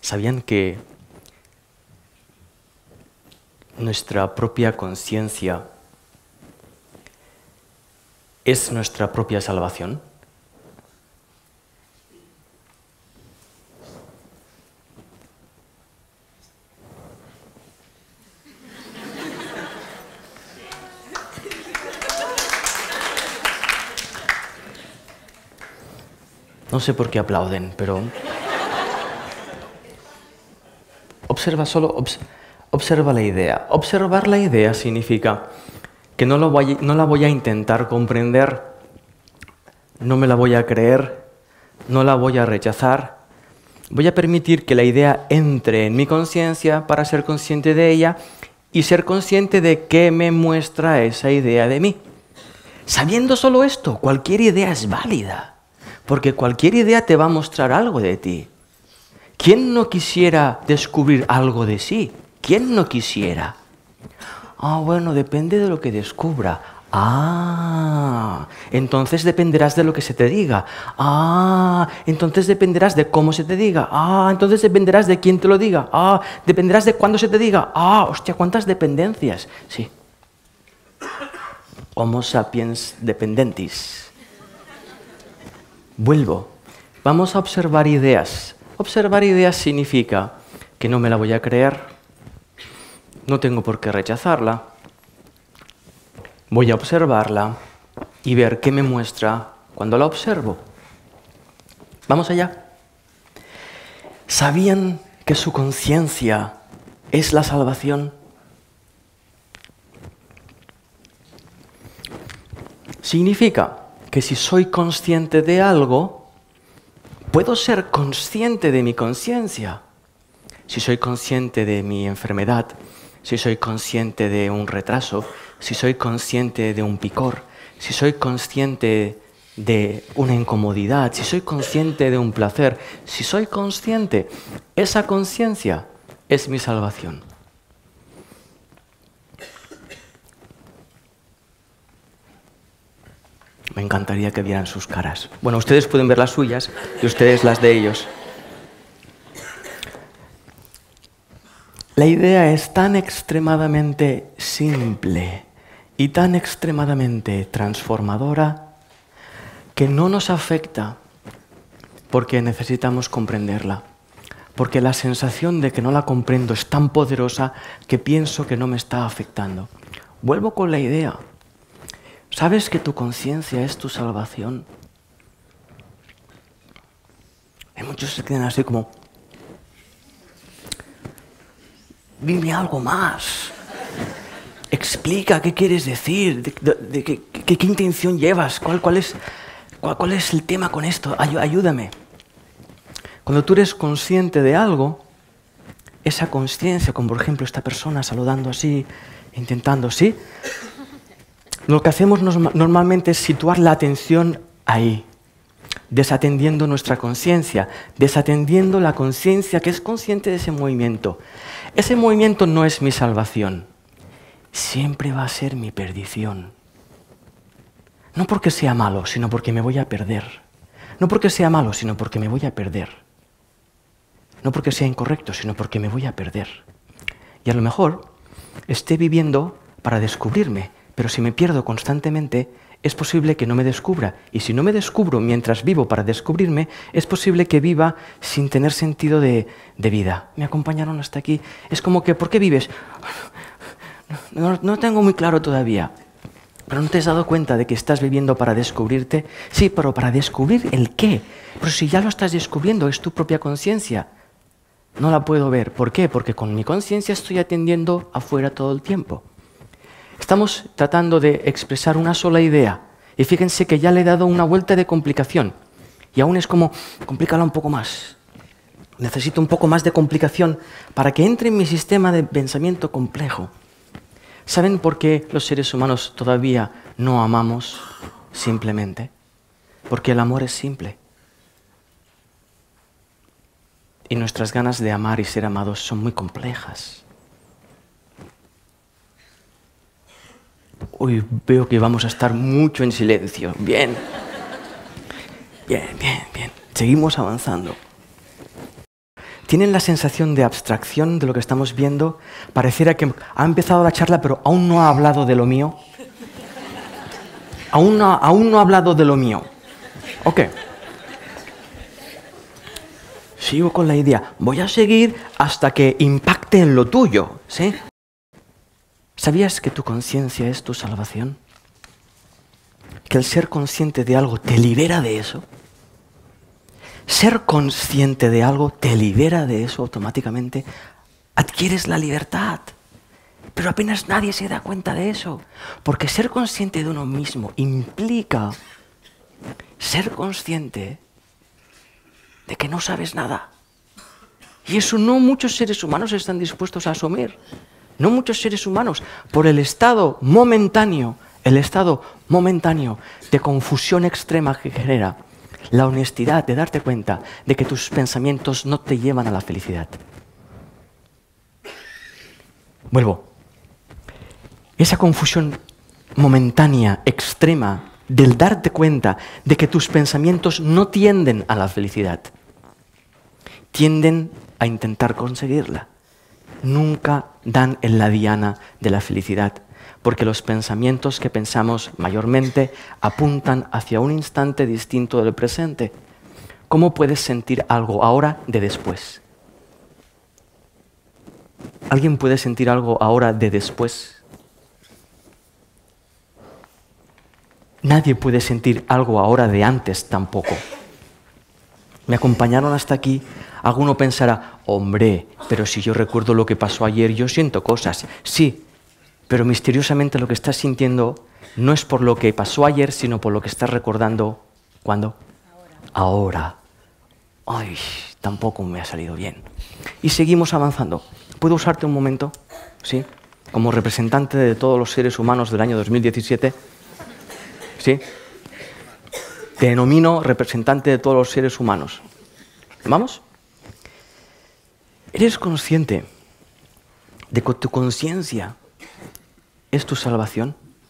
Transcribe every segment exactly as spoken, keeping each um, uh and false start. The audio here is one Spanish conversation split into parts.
¿Sabían que nuestra propia conciencia es nuestra propia salvación? No sé por qué aplauden, pero observa solo, obs observa la idea. Observar la idea significa que no, lo voy, no la voy a intentar comprender, no me la voy a creer, no la voy a rechazar. Voy a permitir que la idea entre en mi conciencia para ser consciente de ella y ser consciente de qué me muestra esa idea de mí. Sabiendo solo esto, cualquier idea es válida. Porque cualquier idea te va a mostrar algo de ti. ¿Quién no quisiera descubrir algo de sí? ¿Quién no quisiera? Ah, bueno, depende de lo que descubra. Ah, entonces dependerás de lo que se te diga. Ah, entonces dependerás de cómo se te diga. Ah, entonces dependerás de quién te lo diga. Ah, dependerás de cuándo se te diga. Ah, hostia, cuántas dependencias. Sí. Homo sapiens dependentis. Vuelvo. Vamos a observar ideas. Observar ideas significa que no me la voy a creer, no tengo por qué rechazarla, voy a observarla y ver qué me muestra cuando la observo. Vamos allá. ¿Sabían que su conciencia es la salvación? Significa que si soy consciente de algo, puedo ser consciente de mi conciencia. Si soy consciente de mi enfermedad, si soy consciente de un retraso, si soy consciente de un picor, si soy consciente de una incomodidad, si soy consciente de un placer, si soy consciente, esa conciencia es mi salvación. Me encantaría que vieran sus caras. Bueno, ustedes pueden ver las suyas y ustedes las de ellos. La idea es tan extremadamente simple y tan extremadamente transformadora que no nos afecta porque necesitamos comprenderla. Porque la sensación de que no la comprendo es tan poderosa que pienso que no me está afectando. Vuelvo con la idea. ¿Sabes que tu conciencia es tu salvación? Hay muchos que se quedan así como, dime algo más. Explica qué quieres decir, de, de, de, de, qué, qué intención llevas, cuál, cuál, es, cuál, cuál es el tema con esto, Ay, ayúdame. Cuando tú eres consciente de algo, esa conciencia, como por ejemplo esta persona saludando así, intentando así, lo que hacemos normalmente es situar la atención ahí, desatendiendo nuestra conciencia, desatendiendo la conciencia que es consciente de ese movimiento. Ese movimiento no es mi salvación, siempre va a ser mi perdición. No porque sea malo, sino porque me voy a perder. No porque sea malo, sino porque me voy a perder. No porque sea incorrecto, sino porque me voy a perder. Y a lo mejor esté viviendo para descubrirme, pero si me pierdo constantemente, es posible que no me descubra. Y si no me descubro mientras vivo para descubrirme, es posible que viva sin tener sentido de, de vida. ¿Me acompañaron hasta aquí? Es como que, ¿por qué vives? No, no, no tengo muy claro todavía. ¿Pero no te has dado cuenta de que estás viviendo para descubrirte? Sí, pero ¿para descubrir el qué? Pero si ya lo estás descubriendo, es tu propia conciencia. No la puedo ver. ¿Por qué? Porque con mi conciencia estoy atendiendo afuera todo el tiempo. Estamos tratando de expresar una sola idea y fíjense que ya le he dado una vuelta de complicación y aún es como, complícala un poco más. Necesito un poco más de complicación para que entre en mi sistema de pensamiento complejo. ¿Saben por qué los seres humanos todavía no amamos simplemente? Porque el amor es simple. Y nuestras ganas de amar y ser amados son muy complejas. Hoy veo que vamos a estar mucho en silencio. Bien. Bien, bien, bien. Seguimos avanzando. ¿Tienen la sensación de abstracción de lo que estamos viendo? Pareciera que ha empezado la charla, pero aún no ha hablado de lo mío. Aún no, aún no ha hablado de lo mío. Ok. Sigo con la idea. Voy a seguir hasta que impacte en lo tuyo, ¿sí? ¿Sabías que tu conciencia es tu salvación? Que el ser consciente de algo te libera de eso. Ser consciente de algo te libera de eso automáticamente. Adquieres la libertad. Pero apenas nadie se da cuenta de eso. Porque ser consciente de uno mismo implica ser consciente de que no sabes nada. Y eso no muchos seres humanos están dispuestos a asumir. No muchos seres humanos, por el estado momentáneo, el estado momentáneo de confusión extrema que genera la honestidad de darte cuenta de que tus pensamientos no te llevan a la felicidad. Vuelvo. Esa confusión momentánea, extrema, del darte cuenta de que tus pensamientos no tienden a la felicidad, tienden a intentar conseguirla. Nunca dan en la diana de la felicidad, porque los pensamientos que pensamos mayormente apuntan hacia un instante distinto del presente. ¿Cómo puedes sentir algo ahora de después? ¿Alguien puede sentir algo ahora de después? Nadie puede sentir algo ahora de antes tampoco. Me acompañaron hasta aquí. Alguno pensará, hombre, pero si yo recuerdo lo que pasó ayer, yo siento cosas. Sí, pero misteriosamente lo que estás sintiendo no es por lo que pasó ayer, sino por lo que estás recordando. ¿Cuándo? Ahora. Ahora. Ay, tampoco me ha salido bien. Y seguimos avanzando. ¿Puedo usarte un momento? ¿Sí? Como representante de todos los seres humanos del año dos mil diecisiete. ¿Sí? Te denomino representante de todos los seres humanos. ¿Vamos? ¿Eres consciente de que tu conciencia es tu salvación?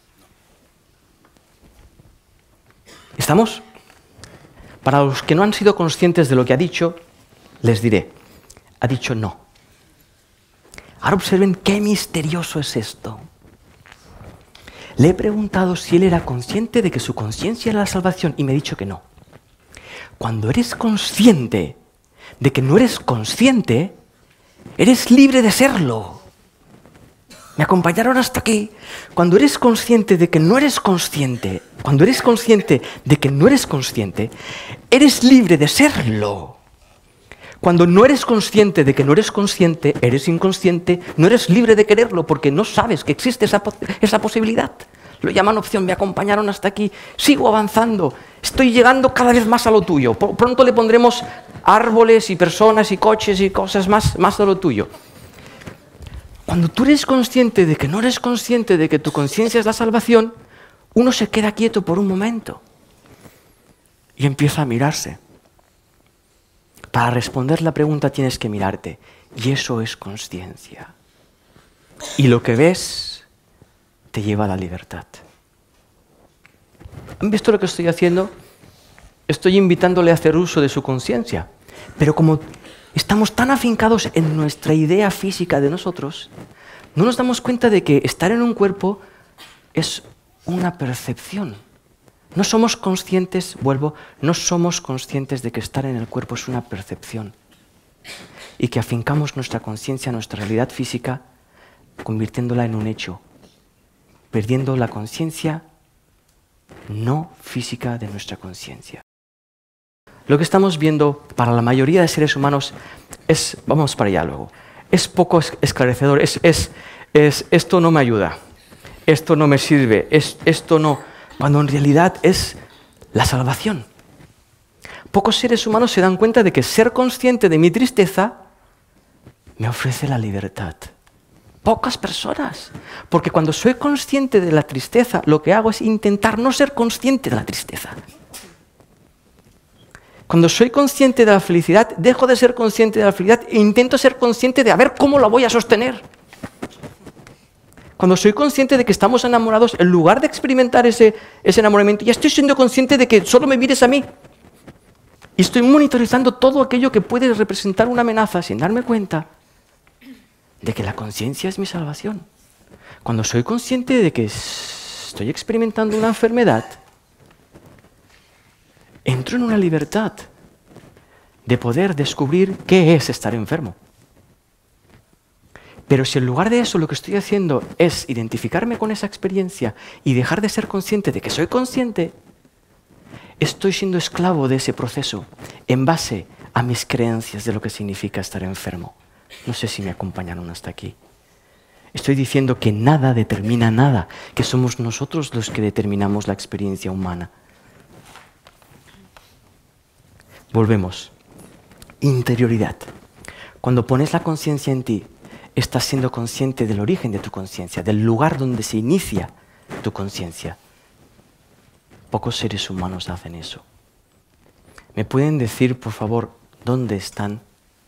¿Estamos? Para los que no han sido conscientes de lo que ha dicho, les diré, ha dicho no. Ahora observen qué misterioso es esto. Le he preguntado si él era consciente de que su conciencia era la salvación y me ha dicho que no. Cuando eres consciente de que no eres consciente, eres libre de serlo. ¿Me acompañaron hasta aquí? Cuando eres consciente de que no eres consciente, cuando eres consciente de que no eres consciente, eres libre de serlo. Cuando no eres consciente de que no eres consciente, eres inconsciente, no eres libre de quererlo porque no sabes que existe esa, esa posibilidad. Lo llaman opción, me acompañaron hasta aquí, sigo avanzando, estoy llegando cada vez más a lo tuyo. Pronto le pondremos árboles y personas y coches y cosas más, más de lo tuyo. Cuando tú eres consciente de que no eres consciente de que tu conciencia es la salvación, uno se queda quieto por un momento y empieza a mirarse. Para responder la pregunta tienes que mirarte, y eso es consciencia. Y lo que ves te lleva a la libertad. ¿Han visto lo que estoy haciendo? Estoy invitándole a hacer uso de su conciencia, pero como estamos tan afincados en nuestra idea física de nosotros, no nos damos cuenta de que estar en un cuerpo es una percepción. No somos conscientes, vuelvo, no somos conscientes de que estar en el cuerpo es una percepción y que afincamos nuestra conciencia, nuestra realidad física, convirtiéndola en un hecho, perdiendo la conciencia no física de nuestra conciencia. Lo que estamos viendo para la mayoría de seres humanos es, vamos para allá luego, es poco esclarecedor, es, es, es esto no me ayuda, esto no me sirve, es, esto no... Cuando en realidad es la salvación. Pocos seres humanos se dan cuenta de que ser consciente de mi tristeza me ofrece la libertad. Pocas personas. Porque cuando soy consciente de la tristeza, lo que hago es intentar no ser consciente de la tristeza. Cuando soy consciente de la felicidad, dejo de ser consciente de la felicidad e intento ser consciente de a ver cómo la voy a sostener. Cuando soy consciente de que estamos enamorados, en lugar de experimentar ese, ese enamoramiento, ya estoy siendo consciente de que solo me mires a mí. Y estoy monitorizando todo aquello que puede representar una amenaza sin darme cuenta de que la conciencia es mi salvación. Cuando soy consciente de que estoy experimentando una enfermedad, entro en una libertad de poder descubrir qué es estar enfermo. Pero si en lugar de eso lo que estoy haciendo es identificarme con esa experiencia y dejar de ser consciente de que soy consciente, estoy siendo esclavo de ese proceso en base a mis creencias de lo que significa estar enfermo. No sé si me acompañaron hasta aquí. Estoy diciendo que nada determina nada, que somos nosotros los que determinamos la experiencia humana. Volvemos. Interioridad. Cuando pones la conciencia en ti, estás siendo consciente del origen de tu conciencia, del lugar donde se inicia tu conciencia. Pocos seres humanos hacen eso. ¿Me pueden decir, por favor, dónde están?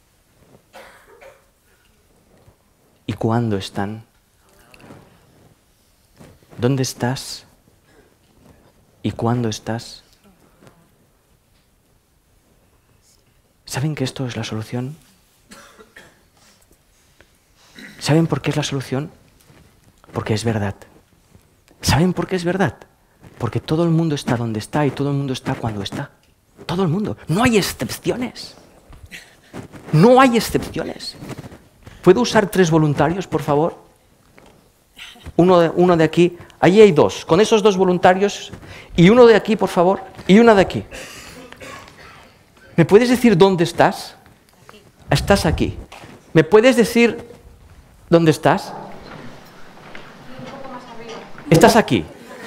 ¿Y cuándo están? ¿Dónde estás? ¿Y cuándo estás? ¿Saben que esto es la solución? ¿Saben por qué es la solución? Porque es verdad. ¿Saben por qué es verdad? Porque todo el mundo está donde está y todo el mundo está cuando está. Todo el mundo. No hay excepciones. No hay excepciones. ¿Puedo usar tres voluntarios, por favor? Uno de, uno de aquí. Allí hay dos. Con esos dos voluntarios. Y uno de aquí, por favor. Y una de aquí. ¿Me puedes decir dónde estás? Aquí. Estás aquí. ¿Me puedes decir dónde estás? Un poco más arriba. Estás aquí.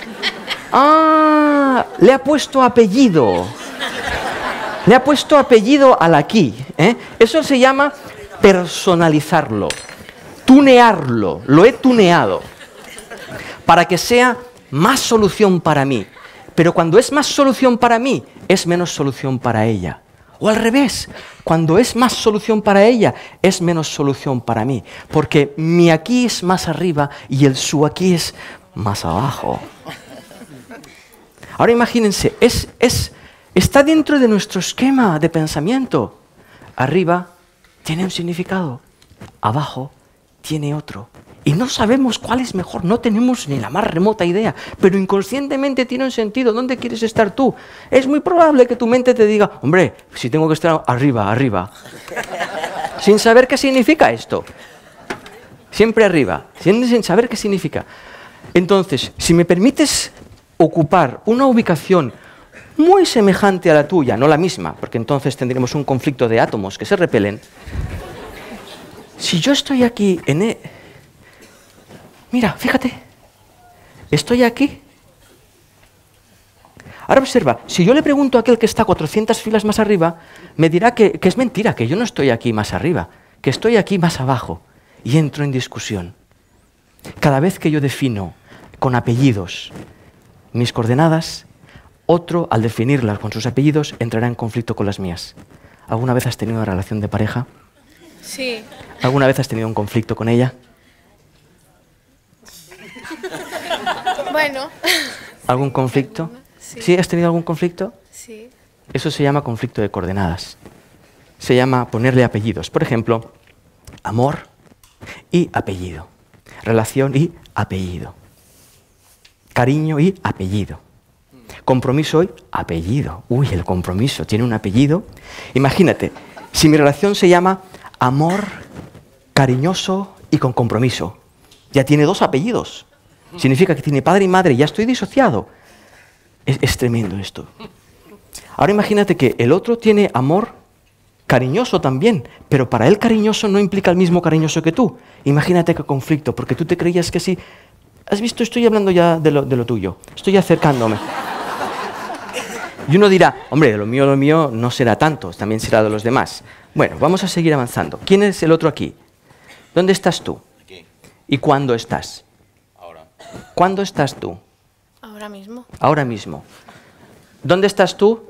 Ah, le ha puesto apellido. Le ha puesto apellido al aquí. ¿eh? Eso se llama personalizarlo, tunearlo. Lo he tuneado para que sea más solución para mí. Pero cuando es más solución para mí, es menos solución para ella. O al revés, cuando es más solución para ella, es menos solución para mí. Porque mi aquí es más arriba y el su aquí es más abajo. Ahora imagínense, es, es, está dentro de nuestro esquema de pensamiento. Arriba tiene un significado, abajo tiene otro. Y no sabemos cuál es mejor, no tenemos ni la más remota idea, pero inconscientemente tiene un sentido. ¿Dónde quieres estar tú? Es muy probable que tu mente te diga, hombre, si tengo que estar arriba, arriba. Sin saber qué significa esto. Siempre arriba, sin, sin saber qué significa. Entonces, si me permites ocupar una ubicación muy semejante a la tuya, no la misma, porque entonces tendremos un conflicto de átomos que se repelen. Si yo estoy aquí en... E Mira, fíjate, estoy aquí. Ahora observa, si yo le pregunto a aquel que está cuatrocientas filas más arriba, me dirá que, que es mentira, que yo no estoy aquí más arriba, que estoy aquí más abajo. Y entro en discusión. Cada vez que yo defino con apellidos mis coordenadas, otro, al definirlas con sus apellidos, entrará en conflicto con las mías. ¿Alguna vez has tenido una relación de pareja? Sí. ¿Alguna vez has tenido un conflicto con ella? Bueno. ¿Algún conflicto? Sí. ¿Sí? ¿Has tenido algún conflicto? Sí. Eso se llama conflicto de coordenadas. Se llama ponerle apellidos. Por ejemplo, amor y apellido. Relación y apellido. Cariño y apellido. Compromiso y apellido. Uy, el compromiso tiene un apellido. Imagínate, si mi relación se llama amor, cariñoso y con compromiso, ya tiene dos apellidos. Significa que tiene padre y madre, ya estoy disociado. Es, es tremendo esto. Ahora imagínate que el otro tiene amor cariñoso también, pero para él cariñoso no implica el mismo cariñoso que tú. Imagínate qué conflicto, porque tú te creías que sí. ¿Has visto? Estoy hablando ya de lo, de lo tuyo. Estoy acercándome. Y uno dirá, hombre, de lo mío, lo mío no será tanto, también será de los demás. Bueno, vamos a seguir avanzando. ¿Quién es el otro aquí? ¿Dónde estás tú? Aquí. ¿Y cuándo estás? Ahora. ¿Cuándo estás tú? Ahora mismo. Ahora mismo. ¿Dónde estás tú?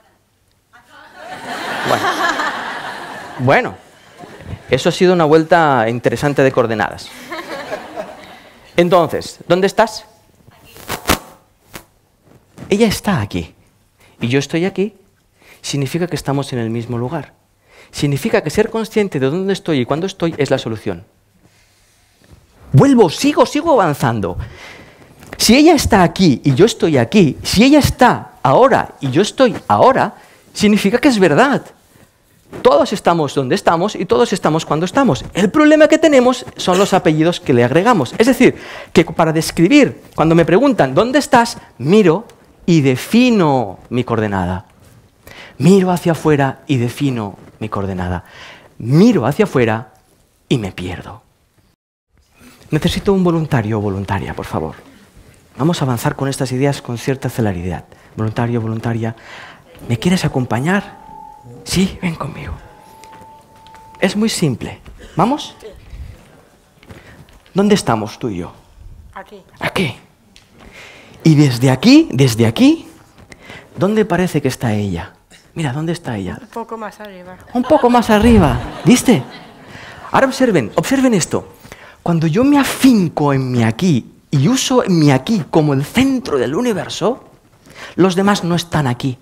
Bueno. Bueno, eso ha sido una vuelta interesante de coordenadas. Entonces, ¿dónde estás? Ella está aquí. Y yo estoy aquí. significa que estamos en el mismo lugar. Significa que ser consciente de dónde estoy y cuándo estoy es la solución. Vuelvo, sigo, sigo avanzando. Si ella está aquí y yo estoy aquí, si ella está ahora y yo estoy ahora, significa que es verdad. Todos estamos donde estamos y todos estamos cuando estamos. El problema que tenemos son los apellidos que le agregamos. Es decir, que para describir, cuando me preguntan ¿dónde estás?, miro y defino mi coordenada. Miro hacia afuera y defino mi coordenada. Miro hacia afuera y me pierdo. Necesito un voluntario o voluntaria, por favor. Vamos a avanzar con estas ideas con cierta celeridad. Voluntario, voluntaria, ¿me quieres acompañar? Sí, ven conmigo. Es muy simple. ¿Vamos? ¿Dónde estamos tú y yo? Aquí. Aquí. Y desde aquí, desde aquí, ¿dónde parece que está ella? Mira, ¿dónde está ella? Un poco más arriba. Un poco más arriba. ¿Viste? Ahora observen, observen esto. Cuando yo me afinco en mi aquí y uso mi aquí como el centro del universo, los demás no están aquí.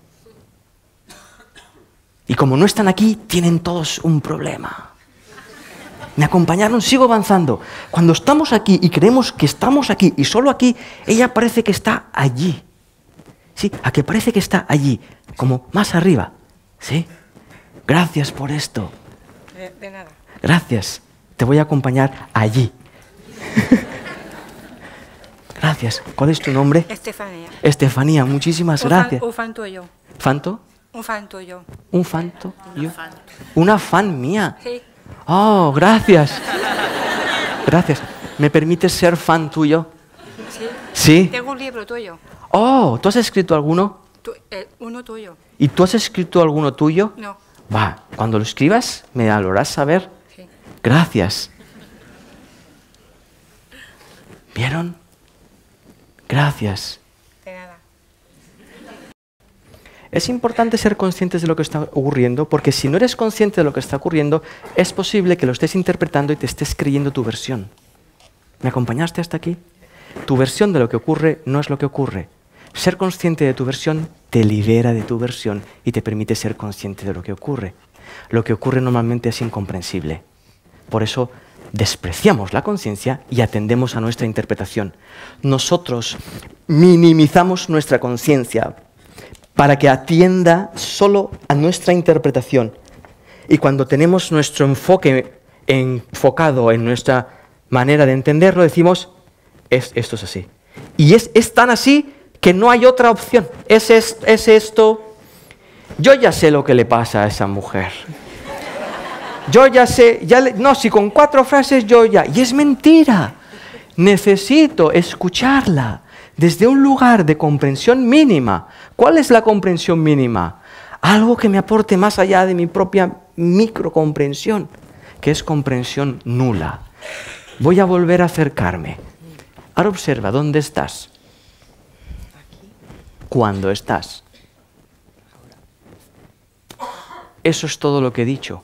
Y como no están aquí, tienen todos un problema. Me acompañaron, sigo avanzando. Cuando estamos aquí y creemos que estamos aquí y solo aquí, ella parece que está allí. ¿Sí? A que parece que está allí, como más arriba. ¿Sí? Gracias por esto. De, de nada. Gracias. Te voy a acompañar allí. Gracias. ¿Cuál es tu nombre? Estefanía. Estefanía, muchísimas Un gracias. fan, un fan tuyo. ¿Fanto? Un fan tuyo. ¿Un fanto? ¿Yo? Una fan mía. Sí. Oh, gracias. Gracias. ¿Me permites ser fan tuyo? Sí. Sí. Tengo un libro tuyo. Oh, ¿tú has escrito alguno? Tu- eh, uno tuyo. ¿Y tú has escrito alguno tuyo? No. Va, cuando lo escribas, me lo harás saber. Sí. Gracias. ¿Vieron? Gracias. De nada. Es importante ser conscientes de lo que está ocurriendo, porque si no eres consciente de lo que está ocurriendo, es posible que lo estés interpretando y te estés creyendo tu versión. ¿Me acompañaste hasta aquí? Tu versión de lo que ocurre no es lo que ocurre. Ser consciente de tu versión te libera de tu versión y te permite ser consciente de lo que ocurre. Lo que ocurre normalmente es incomprensible. Por eso despreciamos la conciencia y atendemos a nuestra interpretación. Nosotros minimizamos nuestra conciencia para que atienda solo a nuestra interpretación. Y cuando tenemos nuestro enfoque enfocado en nuestra manera de entenderlo, decimos, es, esto es así. Y es, es tan así que no hay otra opción. Es, es, es esto. Yo ya sé lo que le pasa a esa mujer. Yo ya sé, ya le, no, si con cuatro frases yo ya... Y es mentira. Necesito escucharla desde un lugar de comprensión mínima. ¿Cuál es la comprensión mínima? Algo que me aporte más allá de mi propia microcomprensión, que es comprensión nula. Voy a volver a acercarme. Ahora observa, ¿dónde estás? ¿Cuándo estás? Eso es todo lo que he dicho.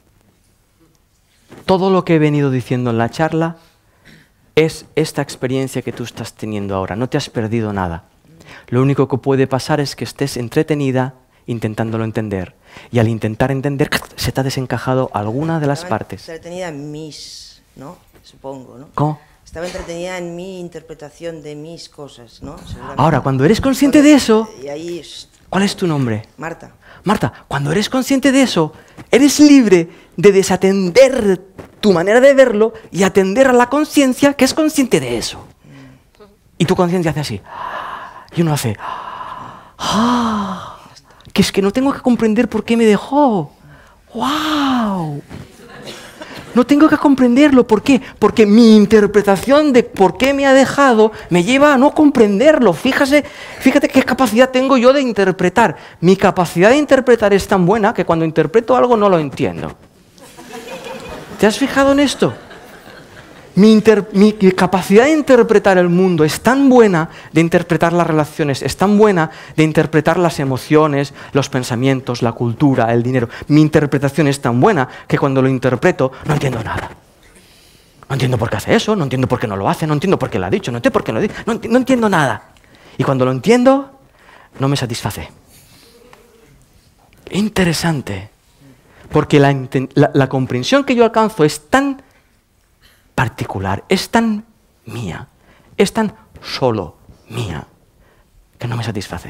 Todo lo que he venido diciendo en la charla es esta experiencia que tú estás teniendo ahora. No te has perdido nada. Lo único que puede pasar es que estés entretenida intentándolo entender. Y al intentar entender, se te ha desencajado alguna de las Estaba partes. entretenida en mis, ¿no? Supongo, ¿no? ¿Cómo? Estaba entretenida en mi interpretación de mis cosas, ¿no? Seguramente. Ahora, cuando eres consciente de eso, Y ahí, shh, ¿cuál es tu nombre? Marta. Marta, cuando eres consciente de eso, eres libre de desatender tu manera de verlo y atender a la conciencia que es consciente de eso. Y tu conciencia hace así. Y uno hace... ¡Ah! Que es que no tengo que comprender por qué me dejó. ¡Wow! No tengo que comprenderlo. ¿Por qué? Porque mi interpretación de por qué me ha dejado me lleva a no comprenderlo. Fíjate, fíjate qué capacidad tengo yo de interpretar. Mi capacidad de interpretar es tan buena que cuando interpreto algo no lo entiendo. ¿Te has fijado en esto? Mi, inter, mi capacidad de interpretar el mundo es tan buena, de interpretar las relaciones, es tan buena de interpretar las emociones, los pensamientos, la cultura, el dinero. Mi interpretación es tan buena que cuando lo interpreto no entiendo nada. No entiendo por qué hace eso, no entiendo por qué no lo hace, no entiendo por qué lo ha dicho, no entiendo por qué lo dice, no, enti no entiendo nada. Y cuando lo entiendo, no me satisface. Interesante. Porque la, la, la comprensión que yo alcanzo es tan particular, es tan mía, es tan solo mía, que no me satisface.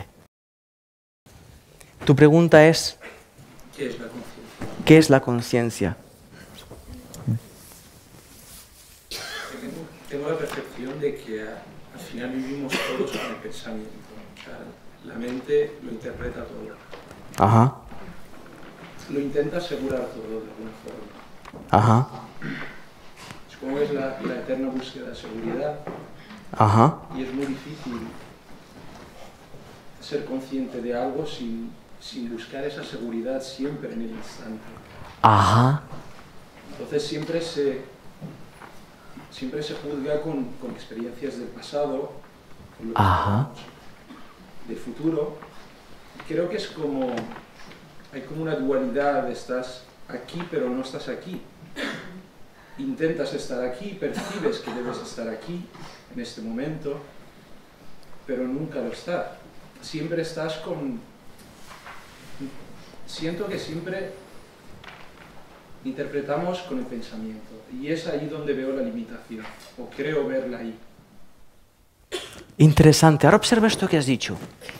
Tu pregunta es, ¿qué es la conciencia? ¿Qué es la conciencia? Tengo la percepción de que a, al final vivimos todos con el pensamiento. O sea, la mente lo interpreta todo. Ajá. Lo intenta asegurar todo de alguna forma. Ajá. Supongo que es la, la eterna búsqueda de seguridad. Ajá. Y es muy difícil ser consciente de algo sin, sin buscar esa seguridad siempre en el instante. Ajá. Entonces siempre se, siempre se juzga con, con experiencias del pasado, con lo que Ajá. de futuro. Creo que es como, hay como una dualidad, estás aquí pero no estás aquí. Intentas estar aquí, percibes que debes estar aquí, en este momento, pero nunca lo estás. Siempre estás con... Siento que siempre interpretamos con el pensamiento, y es ahí donde veo la limitación, o creo verla ahí. Interesante. Ahora observa esto que has dicho.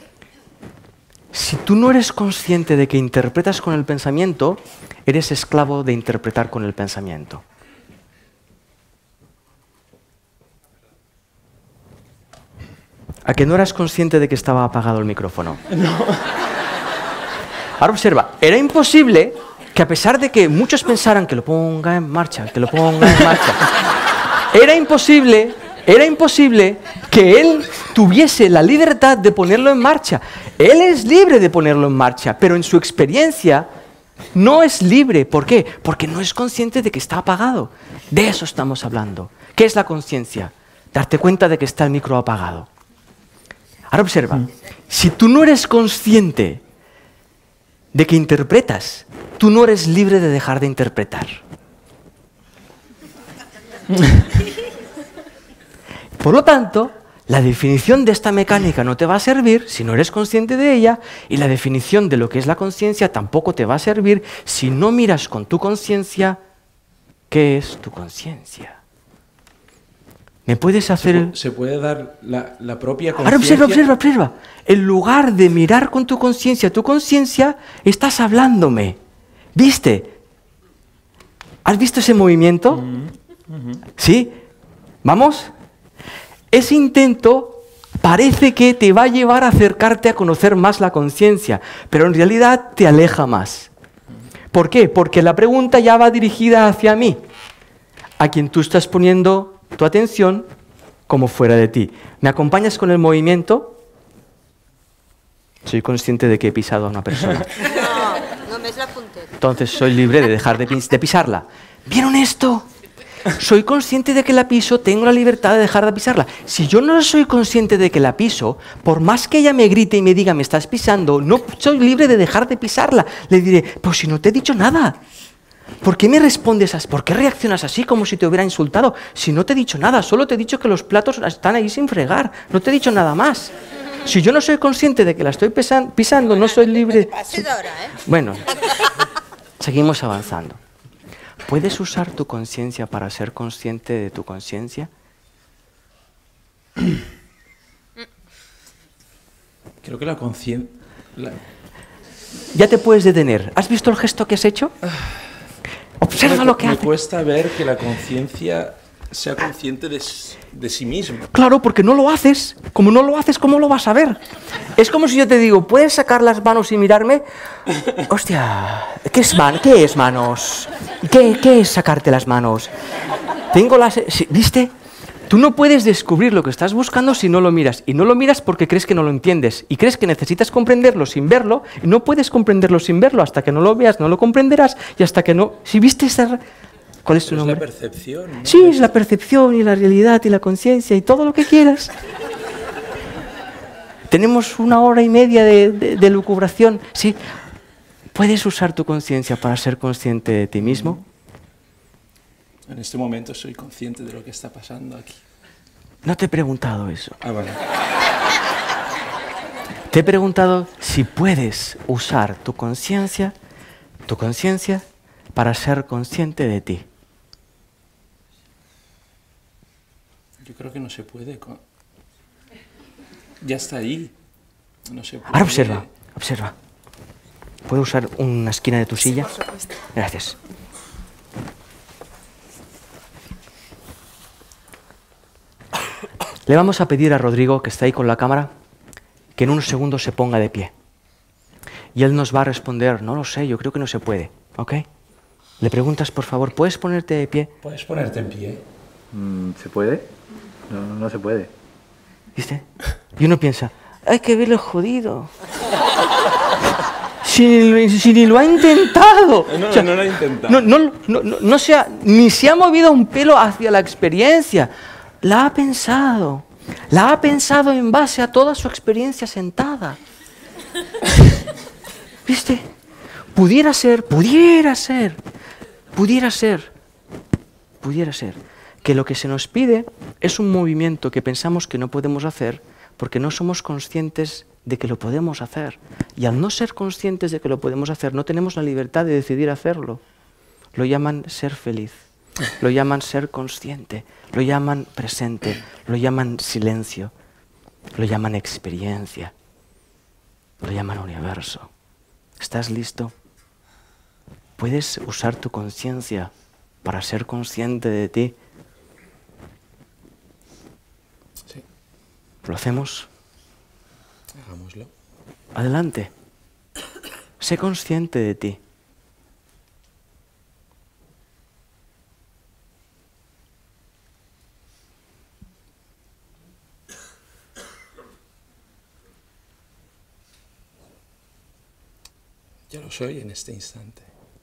Si tú no eres consciente de que interpretas con el pensamiento, eres esclavo de interpretar con el pensamiento. ¿A que no eras consciente de que estaba apagado el micrófono? No. Ahora observa, era imposible que a pesar de que muchos pensaran que lo ponga en marcha, que lo ponga en marcha, era imposible, era imposible que él tuviese la libertad de ponerlo en marcha. Él es libre de ponerlo en marcha, pero en su experiencia no es libre. ¿Por qué? Porque no es consciente de que está apagado. De eso estamos hablando. ¿Qué es la conciencia? Darte cuenta de que está el micro apagado. Ahora observa, si tú no eres consciente de que interpretas, tú no eres libre de dejar de interpretar. Por lo tanto, la definición de esta mecánica no te va a servir si no eres consciente de ella, y la definición de lo que es la conciencia tampoco te va a servir si no miras con tu conciencia qué es tu conciencia. ¿Me puedes hacer...? Se puede dar la, la propia conciencia... Ahora observa, observa, observa. En lugar de mirar con tu conciencia, tu conciencia, estás hablándome. ¿Viste? ¿Has visto ese movimiento? Uh-huh. Uh-huh. ¿Sí? ¿Vamos? Ese intento parece que te va a llevar a acercarte a conocer más la conciencia, pero en realidad te aleja más. ¿Por qué? Porque la pregunta ya va dirigida hacia mí, a quien tú estás poniendo tu atención como fuera de ti. ¿Me acompañas con el movimiento? Soy consciente de que he pisado a una persona. No, no me la apunté. Entonces soy libre de dejar de, de pisarla. ¿Vieron esto? Soy consciente de que la piso, tengo la libertad de dejar de pisarla. Si yo no soy consciente de que la piso, por más que ella me grite y me diga me estás pisando, no soy libre de dejar de pisarla. Le diré, pues si no te he dicho nada. ¿Por qué me respondes así? ¿Por qué reaccionas así como si te hubiera insultado? Si no te he dicho nada, solo te he dicho que los platos están ahí sin fregar. No te he dicho nada más. Si yo no soy consciente de que la estoy pisan, pisando, no soy libre... Bueno, seguimos avanzando. ¿Puedes usar tu conciencia para ser consciente de tu conciencia? Creo que la conciencia... La... Ya te puedes detener. ¿Has visto el gesto que has hecho? Observa me, lo que me hace. Me cuesta ver que la conciencia sea consciente de, de sí misma. Claro, porque no lo haces. Como no lo haces, ¿cómo lo vas a ver? Es como si yo te digo, ¿puedes sacar las manos y mirarme? Hostia, ¿qué es, man ¿qué es manos? ¿Qué, ¿Qué es sacarte las manos? Tengo las... ¿Viste? Tú no puedes descubrir lo que estás buscando si no lo miras. Y no lo miras porque crees que no lo entiendes. Y crees que necesitas comprenderlo sin verlo. Y no puedes comprenderlo sin verlo. Hasta que no lo veas, no lo comprenderás. Y hasta que no... Si viste esa... ¿Cuál es tu Pero nombre? Es la percepción, ¿no? Sí, es la percepción y la realidad y la conciencia y todo lo que quieras. Tenemos una hora y media de, de, de lucubración. Sí. ¿Puedes usar tu conciencia para ser consciente de ti mismo? En este momento soy consciente de lo que está pasando aquí. No te he preguntado eso. Ah, vale. Te he preguntado si puedes usar tu conciencia, tu conciencia, para ser consciente de ti. Yo creo que no se puede. con- Ya está ahí. No se puede. Ahora observa, observa. ¿Puedo usar una esquina de tu silla? Por supuesto. Gracias. Le vamos a pedir a Rodrigo, que está ahí con la cámara, que en unos segundos se ponga de pie. Y él nos va a responder, no lo sé, yo creo que no se puede, ¿ok? Le preguntas, por favor, ¿puedes ponerte de pie? ¿Puedes ponerte en pie? Mm, ¿Se puede? No, no, no se puede. ¿Viste? Y uno piensa, hay que verlo jodido. Si ni, si ni lo ha intentado. No, O sea, no lo ha intentado. No, no, no, no, no se ha- ni se ha movido un pelo hacia la experiencia. La ha pensado. La ha pensado en base a toda su experiencia sentada. ¿Viste? Pudiera ser, pudiera ser, pudiera ser, pudiera ser que lo que se nos pide es un movimiento que pensamos que no podemos hacer porque no somos conscientes de que lo podemos hacer. Y al no ser conscientes de que lo podemos hacer, no tenemos la libertad de decidir hacerlo. Lo llaman ser feliz, lo llaman ser consciente, lo llaman presente, lo llaman silencio, lo llaman experiencia, lo llaman universo. ¿Estás listo? ¿Puedes usar tu conciencia para ser consciente de ti? Sí, ¿Lo hacemos? hagámoslo. Adelante. Sé consciente de ti. Ya lo soy en este instante.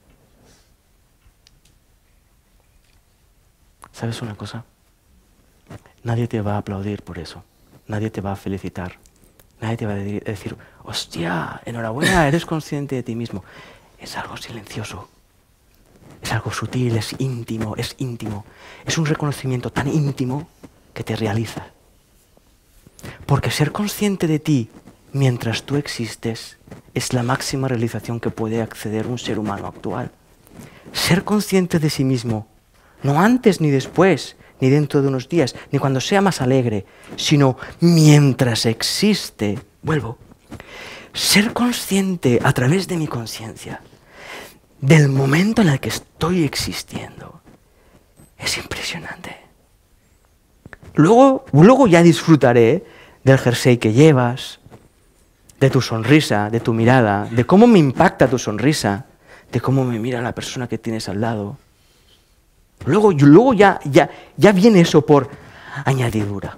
¿Sabes una cosa? Nadie te va a aplaudir por eso. Nadie te va a felicitar. Nadie te va a de- decir, hostia, enhorabuena, eres consciente de ti mismo. Es algo silencioso. Es algo sutil, es íntimo, es íntimo. Es un reconocimiento tan íntimo que te realiza. Porque ser consciente de ti mientras tú existes es la máxima realización que puede acceder un ser humano actual. Ser consciente de sí mismo, no antes ni después, ni dentro de unos días, ni cuando sea más alegre, sino mientras existe. Vuelvo. Ser consciente a través de mi conciencia del momento en el que estoy existiendo es impresionante. Luego, luego ya disfrutaré del jersey que llevas, de tu sonrisa, de tu mirada, de cómo me impacta tu sonrisa, de cómo me mira la persona que tienes al lado. Luego, yo- luego ya, ya, ya viene eso por añadidura.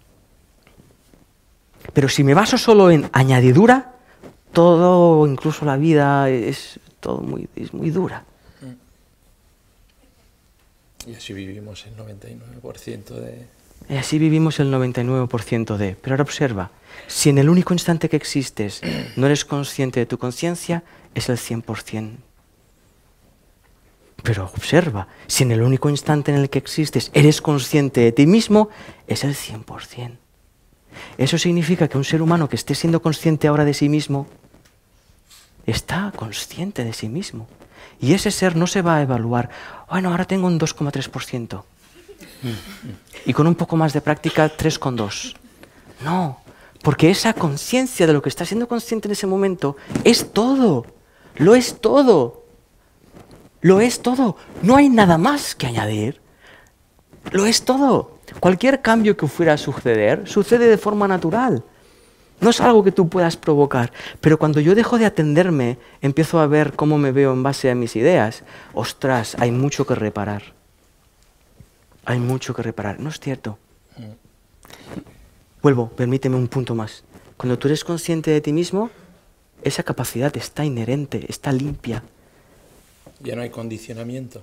Pero si me baso solo en añadidura, todo, incluso la vida, es todo muy, es muy dura. Y así vivimos el noventa y nueve por ciento de... Y así vivimos el noventa y nueve por ciento de... Pero ahora observa, si en el único instante que existes no eres consciente de tu conciencia, es el cien por ciento. Pero observa, si en el único instante en el que existes eres consciente de ti mismo, es el cien por ciento. Eso significa que un ser humano que esté siendo consciente ahora de sí mismo, está consciente de sí mismo. Y ese ser no se va a evaluar, bueno, ahora tengo un dos coma tres por ciento. Y con un poco más de práctica, tres coma dos. No, porque esa conciencia de lo que está siendo consciente en ese momento es todo, lo es todo, lo es todo. No hay nada más que añadir, lo es todo. Cualquier cambio que fuera a suceder, sucede de forma natural. No es algo que tú puedas provocar, pero cuando yo dejo de atenderme, empiezo a ver cómo me veo en base a mis ideas. Ostras, hay mucho que reparar. Hay mucho que reparar. ¿No es cierto? Vuelvo, permíteme un punto más. Cuando tú eres consciente de ti mismo, esa capacidad está inherente, está limpia. Ya no hay condicionamiento.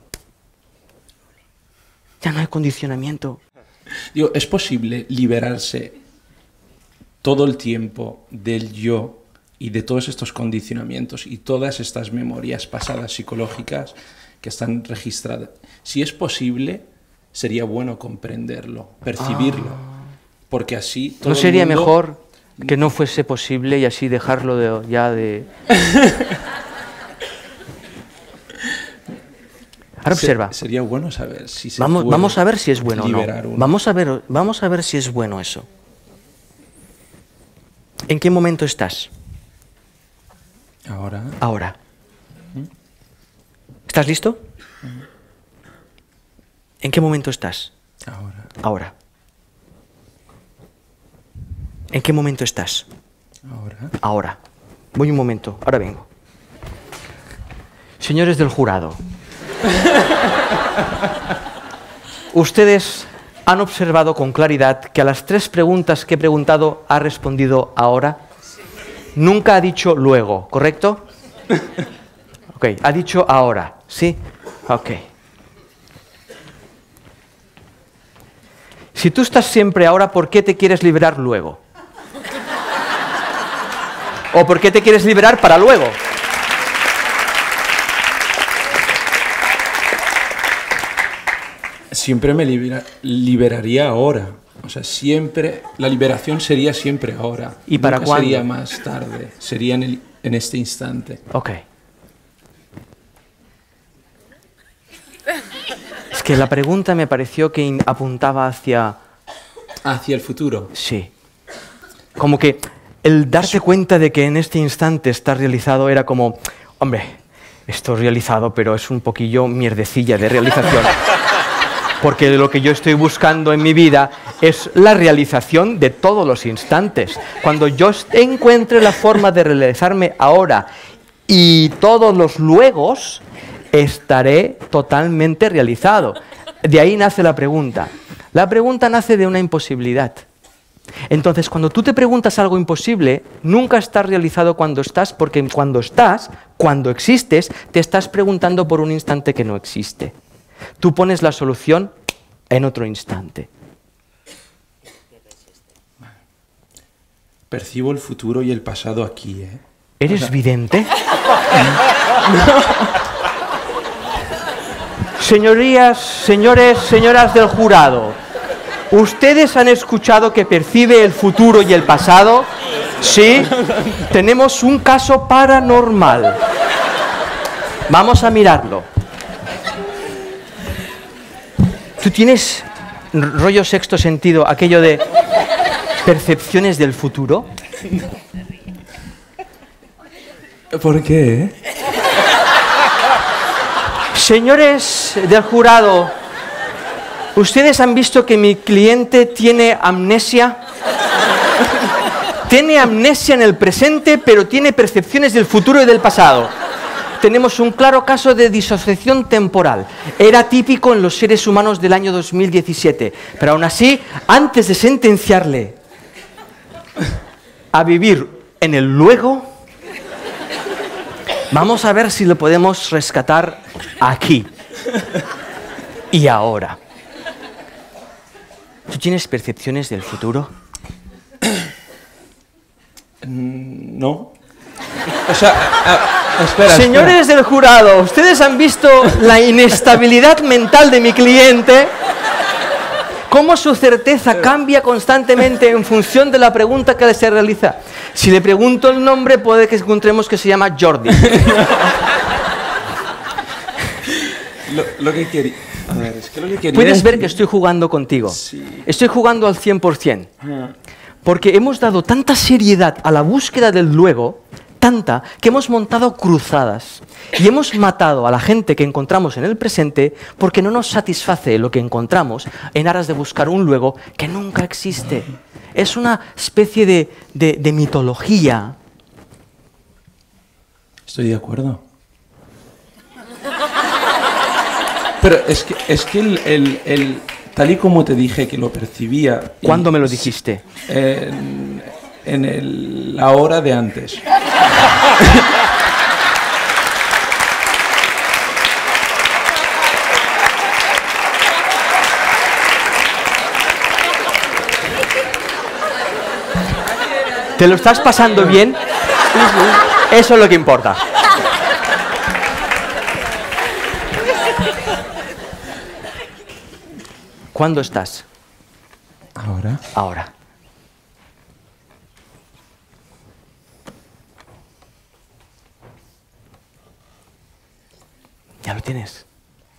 Ya no hay condicionamiento. Digo, ¿es posible liberarse todo el tiempo del yo y de todos estos condicionamientos y todas estas memorias pasadas psicológicas que están registradas? Si es posible, sería bueno comprenderlo, percibirlo, porque así todo ¿No el sería mundo- mejor que no fuese posible y así dejarlo de, ya de... Ahora observa. Se- sería bueno saber si se Vamos, puede vamos a ver si es bueno o no. liberar uno. Vamos a ver, vamos a ver si es bueno eso. ¿En qué momento estás? Ahora. Ahora. ¿Estás listo? ¿En qué momento estás? Ahora. Ahora. ¿En qué momento estás? Ahora. Ahora. Voy un momento, ahora vengo. Señores del jurado, ustedes han observado con claridad que a las tres preguntas que he preguntado ha respondido ahora. Nunca ha dicho luego, ¿correcto? Ok, ha dicho ahora, ¿sí? Ok. Si tú estás siempre ahora, ¿por qué te quieres liberar luego? ¿O por qué te quieres liberar para luego? Siempre me libera- liberaría ahora. O sea, siempre, la liberación sería siempre ahora. ¿Y para Nunca cuándo? sería más tarde, sería en, el- en este instante. Ok. Es que la pregunta me pareció que in- apuntaba hacia... Hacia el futuro. Sí. Como que el darse cuenta de que en este instante está realizado era como... Hombre, esto es realizado, pero es un poquillo mierdecilla de realización. Porque lo que yo estoy buscando en mi vida es la realización de todos los instantes. Cuando yo encuentre la forma de realizarme ahora y todos los luegos, estaré totalmente realizado. De ahí nace la pregunta. La pregunta nace de una imposibilidad. Entonces, cuando tú te preguntas algo imposible, nunca estás realizado cuando estás, porque cuando estás, cuando existes, te estás preguntando por un instante que no existe. Tú pones la solución en otro instante. Percibo el futuro y el pasado aquí, ¿eh? ¿Eres vidente? Señorías, señores, señoras del jurado, ¿ustedes han escuchado que percibe el futuro y el pasado? Sí. Tenemos un caso paranormal. Vamos a mirarlo. ¿Tú tienes rollo sexto sentido, aquello de percepciones del futuro? ¿Por qué? Señores del jurado, ¿ustedes han visto que mi cliente tiene amnesia? Tiene amnesia en el presente, pero tiene percepciones del futuro y del pasado. Tenemos un claro caso de disociación temporal. Era típico en los seres humanos del año dos mil diecisiete. Pero aún así, antes de sentenciarle a vivir en el luego, vamos a ver si lo podemos rescatar aquí y ahora. ¿Tú tienes percepciones del futuro? No. O sea, a- a- espera. Señores espera. del jurado, ¿ustedes han visto la inestabilidad mental de mi cliente? ¿Cómo su certeza cambia constantemente en función de la pregunta que se realiza? Si le pregunto el nombre, puede que encontremos que se llama Jordi. Lo, lo que quería. A ver, es que lo que quería. Puedes ver decir- que estoy jugando contigo. Sí. Estoy jugando al cien por cien. Ah. Porque hemos dado tanta seriedad a la búsqueda del luego, tanta, que hemos montado cruzadas. Y hemos matado a la gente que encontramos en el presente porque no nos satisface lo que encontramos en aras de buscar un luego que nunca existe. Es una especie de, de, de mitología. Estoy de acuerdo. Pero es que, es que el, el- el- tal y como te dije que lo percibía... y- ¿Cuándo me lo dijiste? En, en el- la hora de antes. ¿Te lo estás pasando bien? Eso es lo que importa. ¿Cuándo estás? Ahora. Ahora. tienes.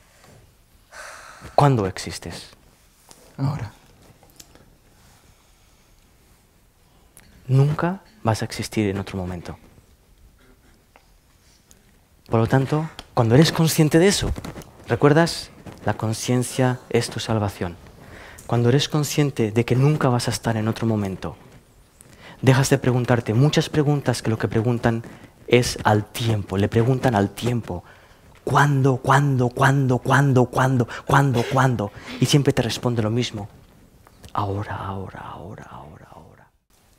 ¿Cuándo existes? Ahora. Nunca vas a existir en otro momento. Por lo tanto, cuando eres consciente de eso, ¿recuerdas? La conciencia es tu salvación. Cuando eres consciente de que nunca vas a estar en otro momento, dejas de preguntarte muchas preguntas que lo que preguntan es al tiempo. Le preguntan al tiempo. ¿Cuándo, cuándo, cuándo, cuándo, cuándo, cuándo, cuándo? Y siempre te responde lo mismo. Ahora, ahora, ahora, ahora, ahora.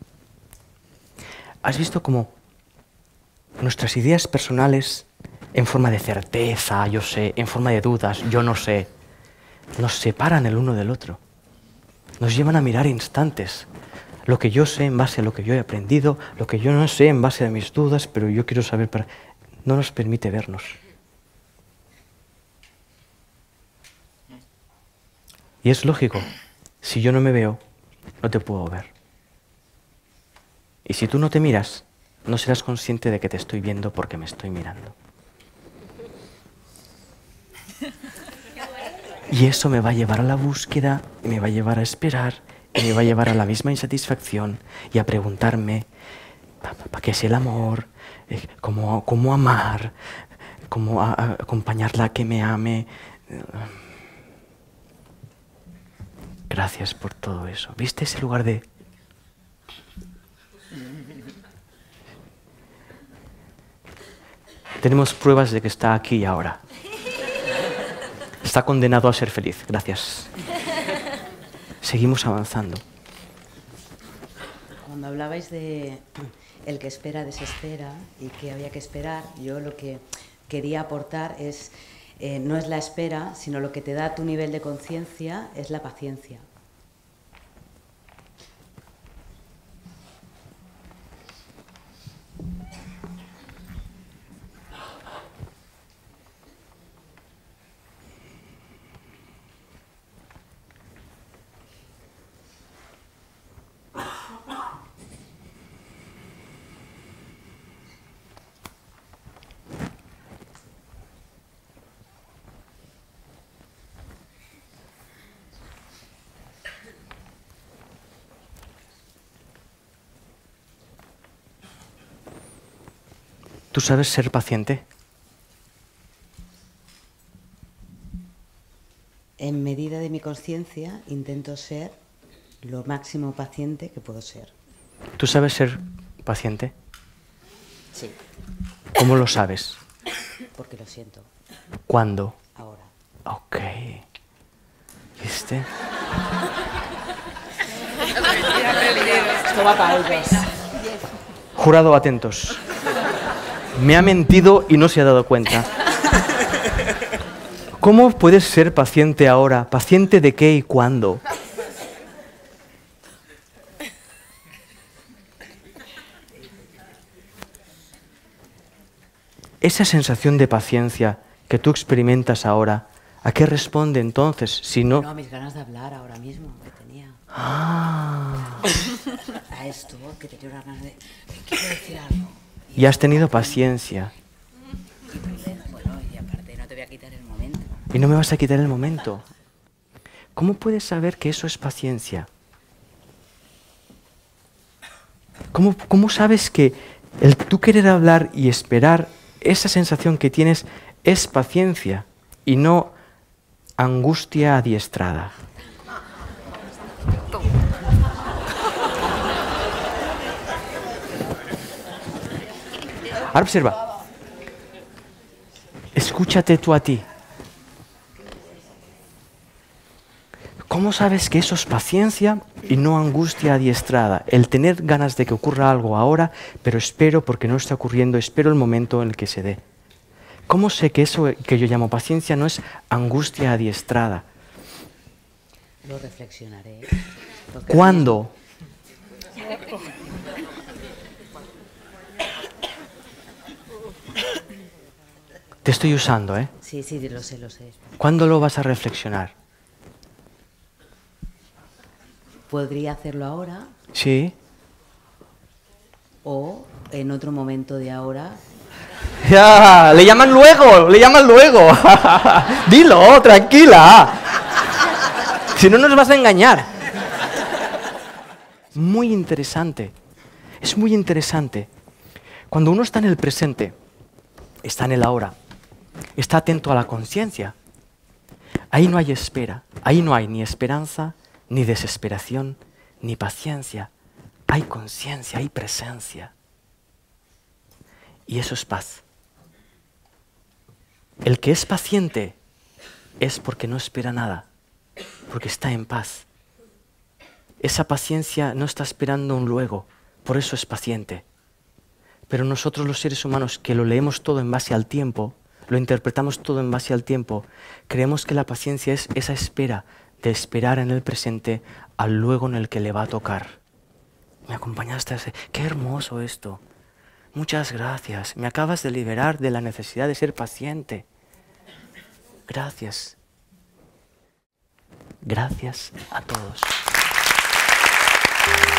¿Has visto cómo nuestras ideas personales, en forma de certeza, yo sé, en forma de dudas, yo no sé, nos separan el uno del otro? Nos llevan a mirar instantes. Lo que yo sé en base a lo que yo he aprendido, lo que yo no sé en base a mis dudas, pero yo quiero saber para... No nos permite vernos. Y es lógico, si yo no me veo, no te puedo ver. Y si tú no te miras, no serás consciente de que te estoy viendo porque me estoy mirando. Y eso me va a llevar a la búsqueda, y me va a llevar a esperar, y me va a llevar a la misma insatisfacción y a preguntarme ¿para qué es el amor? ¿Cómo, cómo amar? ¿Cómo a, a acompañarla a que me ame? Gracias por todo eso. ¿Viste ese lugar de...? Tenemos pruebas de que está aquí y ahora. Está condenado a ser feliz. Gracias. Seguimos avanzando. Cuando hablabais de el que espera desespera y que había que esperar, yo lo que quería aportar es, eh, no es la espera, sino lo que te da tu nivel de conciencia es la paciencia. ¿Tú sabes ser paciente? En medida de mi conciencia intento ser lo máximo paciente que puedo ser. ¿Tú sabes ser paciente? Sí. ¿Cómo lo sabes? Porque lo siento. ¿Cuándo? Ahora. Ok. ¿Viste? Esto va para ellos. Jurado, atentos. Me ha mentido y no se ha dado cuenta. ¿Cómo puedes ser paciente ahora? ¿Paciente de qué y cuándo? Esa sensación de paciencia que tú experimentas ahora, ¿a qué responde entonces si no...? No, a mis ganas de hablar ahora mismo que tenía. Ah. A esto, que tenía unas ganas de... que quiero decir algo. Y has tenido paciencia. Y, bueno, y aparte no te voy a quitar el momento. Y no me vas a quitar el momento. ¿Cómo puedes saber que eso es paciencia? ¿Cómo, cómo sabes que el tú querer hablar y esperar, esa sensación que tienes es paciencia y no angustia adiestrada? Ahora observa. Escúchate tú a ti. ¿Cómo sabes que eso es paciencia y no angustia adiestrada? El tener ganas de que ocurra algo ahora, pero espero porque no está ocurriendo, espero el momento en el que se dé. ¿Cómo sé que eso que yo llamo paciencia no es angustia adiestrada? Lo reflexionaré. ¿Cuándo? Te estoy usando, ¿eh? Sí, sí, lo sé, lo sé. ¿Cuándo lo vas a reflexionar? Podría hacerlo ahora Sí. o en otro momento de ahora. Ya, le llaman luego, le llaman luego. Dilo, tranquila. Si no nos vas a engañar. Muy interesante. Es muy interesante. Cuando uno está en el presente, está en el ahora, está atento a la conciencia, ahí no hay espera, ahí no hay ni esperanza, ni desesperación, ni paciencia. Hay conciencia, hay presencia. Y eso es paz. El que es paciente es porque no espera nada, porque está en paz. Esa paciencia no está esperando un luego, por eso es paciente. Pero nosotros los seres humanos que lo leemos todo en base al tiempo, lo interpretamos todo en base al tiempo, creemos que la paciencia es esa espera de esperar en el presente al luego en el que le va a tocar. Me acompañaste a ese... ¡Qué hermoso esto! Muchas gracias. Me acabas de liberar de la necesidad de ser paciente. Gracias. Gracias a todos.